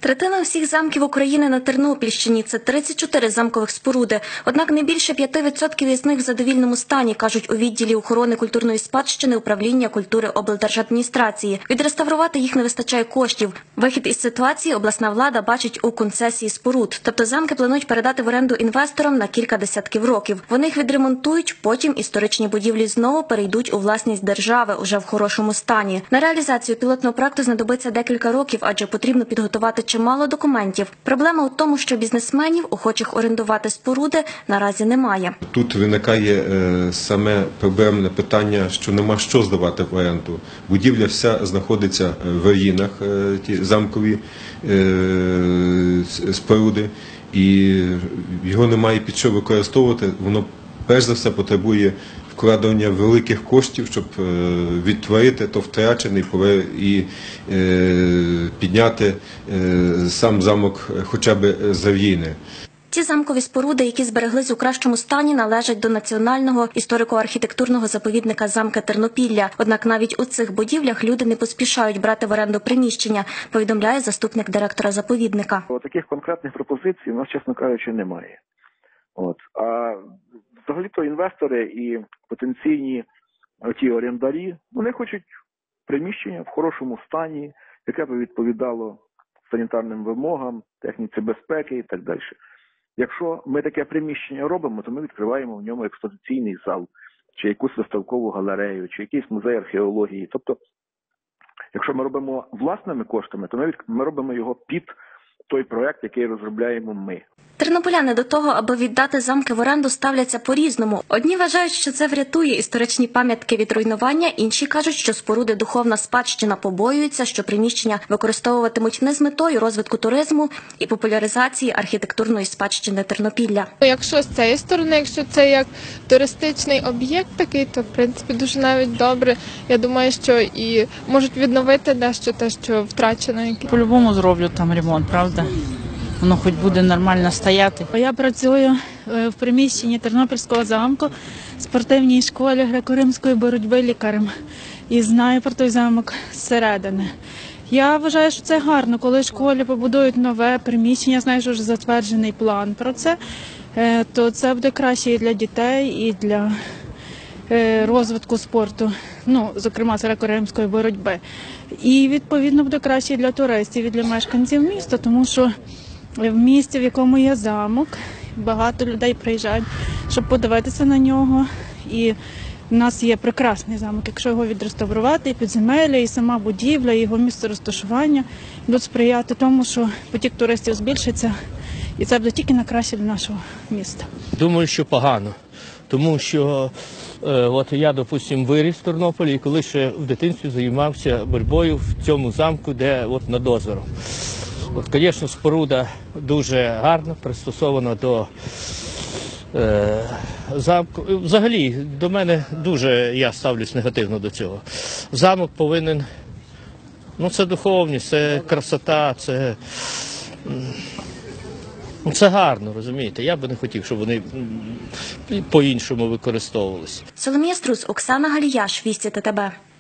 Третина всіх замків України на Тернопільщині – це 34 замкових споруди. Однак не більше 5% із них в задовільному стані, кажуть у відділі охорони культурної спадщини управління культури облдержадміністрації. Відреставрувати їх не вистачає коштів. Вихід із ситуації обласна влада бачить у концесії споруд. Тобто замки планують передати в оренду інвесторам на кілька десятків років. Вони їх відремонтують, потім історичні будівлі знову перейдуть у власність держави уже в хорошому стані. На реалізацію пілотного проекту знадобиться декілька років, адже потрібно підготувати чимало документів. Проблема у тому, що бізнесменів, охочих орендувати споруди, наразі немає. Тут виникає саме проблемне питання, що нема що здавати в оренду. Будівля вся знаходиться в руїнах, ті замкові споруди, і його немає під що використовувати. Воно перш за все потребує вкладення великих коштів, щоб відтворити то втрачене і підняти сам замок хоча б з руїни. Ці замкові споруди, які збереглись у кращому стані, належать до Національного історико-архітектурного заповідника замка Тернопілля. Однак навіть у цих будівлях люди не поспішають брати в оренду приміщення, повідомляє заступник директора заповідника. Таких конкретних пропозицій у нас, чесно кажучи, немає. А взагалі-то інвестори і потенційні ті орендарі, вони хочуть приміщення в хорошому стані, яке б відповідало санітарним вимогам, техніці безпеки і так далі. Якщо ми таке приміщення робимо, то ми відкриваємо в ньому експозиційний зал, чи якусь виставкову галерею, чи якийсь музей археології. Тобто, якщо ми робимо власними коштами, то ми робимо його під той проект, який розробляємо ми. Тернополяни до того, аби віддати замки в оренду, ставляться по-різному. Одні вважають, що це врятує історичні пам'ятки від руйнування, інші кажуть, що споруди духовна спадщина, побоюються, що приміщення використовуватимуть не з метою розвитку туризму і популяризації архітектурної спадщини Тернопілля. Якщо з цієї сторони, якщо це як туристичний об'єкт такий, то в принципі дуже навіть добре. Я думаю, що і можуть відновити дещо те, що втрачено. По-любому зроблю там ремонт, правда? Воно хоч буде нормально стояти. Я працюю в приміщенні Тернопільського замку, в спортивній школі греко-римської боротьби лікарем. І знаю про той замок зсередини. Я вважаю, що це гарно, коли в школі побудують нове приміщення, знаю, що вже затверджений план про це, то це буде краще і для дітей, і для розвитку спорту, зокрема з греко-римської боротьби. І відповідно буде краще і для туристів, і для мешканців міста, тому що в місті, в якому є замок, багато людей приїжджають, щоб подивитися на нього. І в нас є прекрасний замок, якщо його відреставрувати, і підземелля, і сама будівля, і його місце розташування будуть сприяти тому, що потік туристів збільшиться, і це буде тільки на краще для нашого міста. Думаю, що погано, тому що я, допустимо, виріс в Тернополі, і коли ще в дитинстві займався боротьбою в цьому замку, де над озером. Звісно, споруда дуже гарна, пристосована до замку. Взагалі, до мене я ставлюсь негативно до цього. Замок повинен, це духовність, це красота, це гарно, розумієте. Я би не хотів, щоб вони по-іншому використовувалися. Соломія Струс, Оксана Галіяш, Вісті ТТБ.